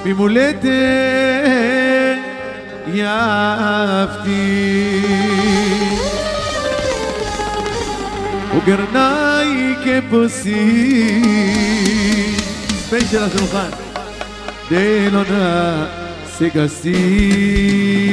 ממולדת יפתי וגרנאי כפוסי ספיישל השולחן דלונה סגסי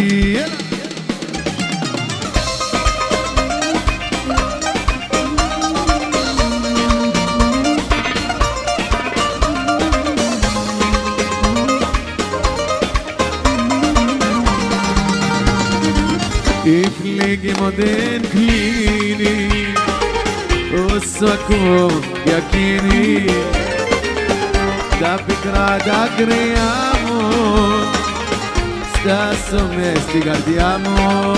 יפלגי מודן קליני וסקו יקיני da picrada creamos sta somestigardiamo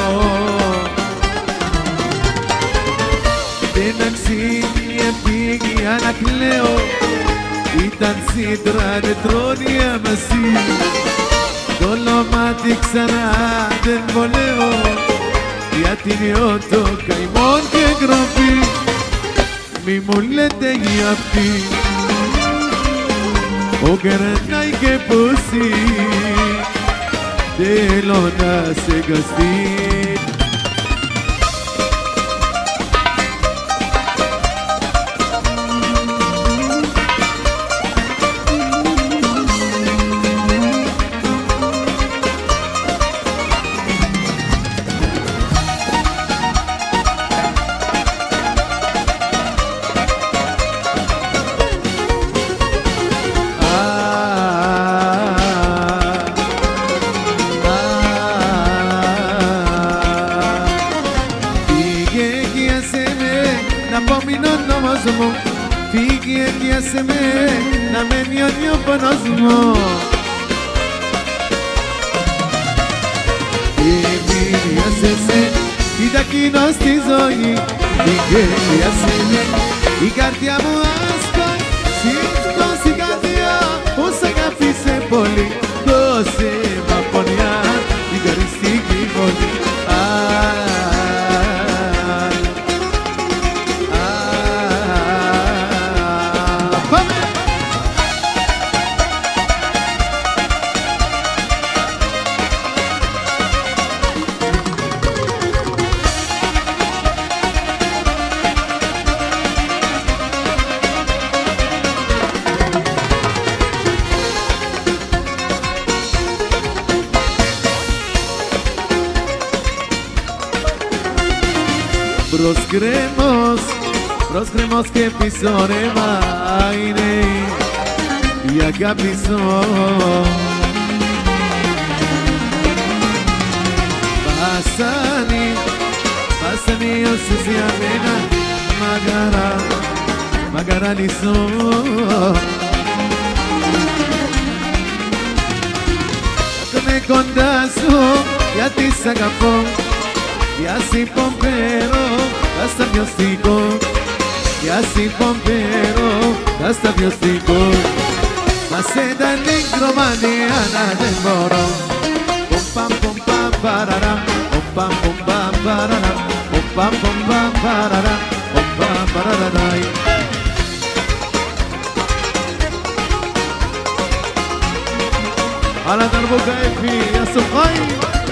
Tenaxini e pighi anacleo Itan sidra de tronia masi Dolomatic sanad voleo Yatinioto caimon che gropi Mi mulete yapti O garanai che posi Delona segasti Φύγει έδιασε με να με νιώνει ο πόνος μου Φύγει σε κοίτα κοινό στη ζωή Φύγει έδιασε με η καρδιά μου άσπα Σύντος η καρδιά που σ' αγάπησε πολύ Δώσε μ' απονιά την καριστική βολή Προσκρέμος και πίσω ρέμα είναι η αγάπη σου Πάσανοι όσες για μένα μαγαρανισώ Είμαι κοντά σου γιατί σ' αγαπώ Y así pompero, hasta mióstico Y así pompero, hasta mióstico Más se da negro mañana del moro Pum pam pararam Pum pam pararam Pum pam pararam Pum pam pararay على دربك في يا سخاي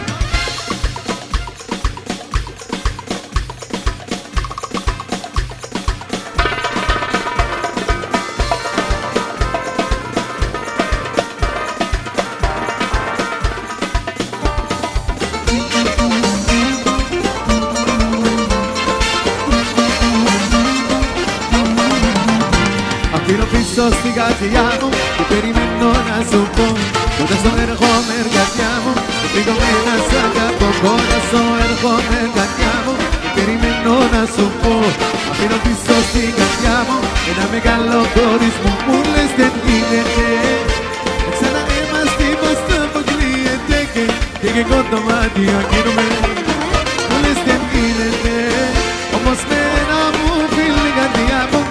Στην καρδιά μου και περιμένω να σου πω Κοντά στο έρχομαι καρδιά μου και φύγομαι να σ' αγαπώ Κοντά στο έρχομαι καρδιά μου και περιμένω να σου πω Αφήνω πίσω στην καρδιά μου ένα μεγάλο χωρισμό Μου λες δεν γίνεται Ξανά είμαστε πως το αποκλείεται Και εγώ το μάτι ακίνουμε Μου λες δεν γίνεται Όμως με ένα μου φίλη καρδιά μου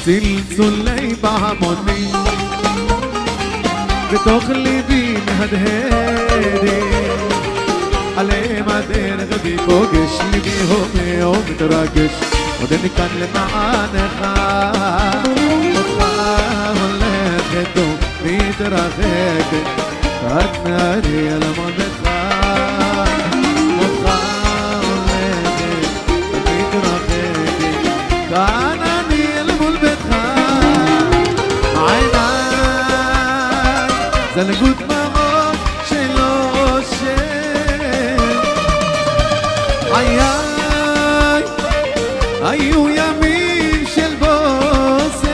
צלצולי בהמונים בתוך ליבי מהדהדים עליהם הדרך בי פוגש ליבי הומה ומתרגש עוד אני כאן למענך אותך הולכת ומתרחקת תתנערי על עמודך אותך הולכת ומתרחקת כאן אני אל מול ביתך עיניי זלגות דמעות שלא שם היו ימים של בוסר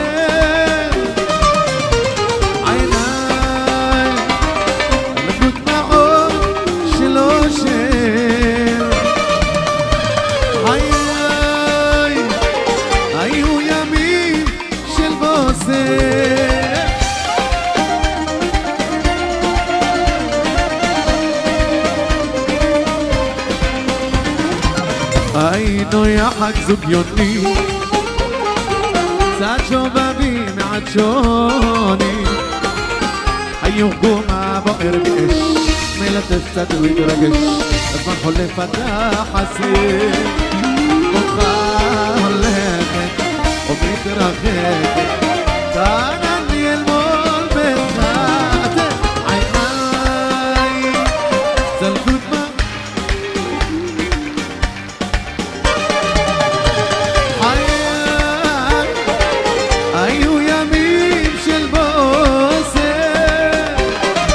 עיניי זלגות דמעות שלא שם היו ימים של בוסר היינו יחד זוגיוני קצת שובבים מעט שונים היו גומה בוער באש מלטף קצת ומתרגש הזמן חולף אתה חסר אותך הולכת ומתרחקת כאן אני אל מול ביתך עיניי זלגות היו ימים של בוסר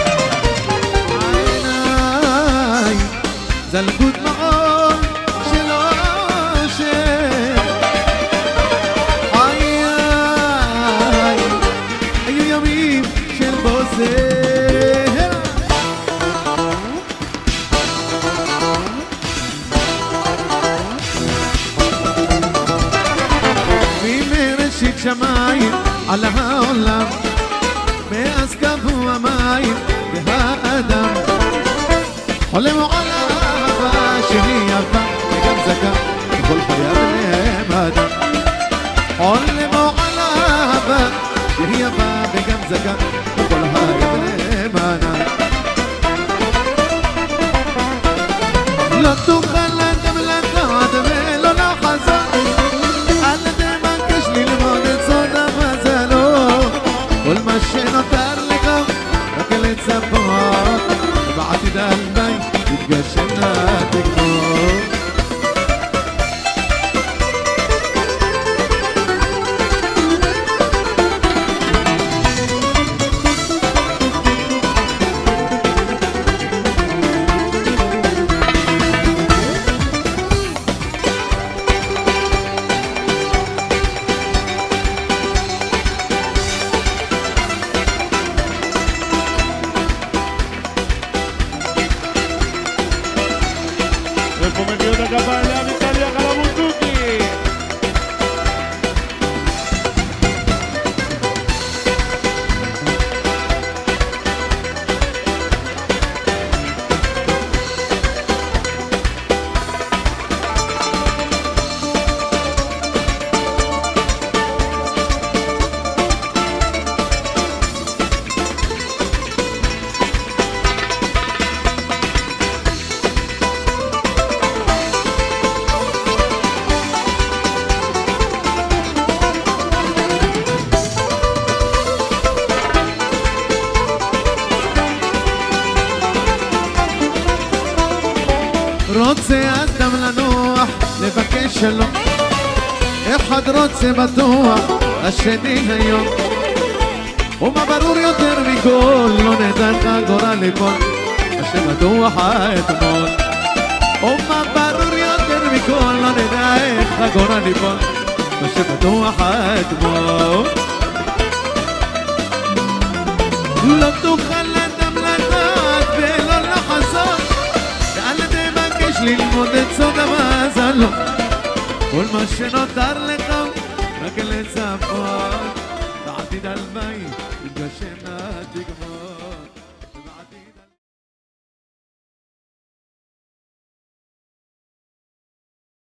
עיניי זלגות דמעות שלא שם היו ימים של בוסר ממראשית שמיים על העולם מאז קבעו המים והאדם חולם על אהבה שהיא יפה וגם זכה וכל חייו בניהם אדם חולם על אהבה שהיא יפה וגם זכה וכל חייו בניהם אדם לא תוכל אדם לדעת ולא לחזור אל תבקש ללמוד את סוד המזלו כל מה שנותר לך רק לצפות ובעתיד הלוואי יתגשם לתקוות Come Dio da Campania, Italia, Calamuzuki. רוצה אדם לנוח, לבקש שלום אחד רוצה בטוח, השני היום ומה ברור יותר מכל, לא נדע איך הגורל ליפול מה שבטוח האתמול ומה ברור יותר מכל, לא נדע איך הגורל ליפול מה שבטוח האתמול לא תוכל אדם לדעת ולא לחזור ואל תבקש ללמוד את סוד המזל כל מה שנותר לך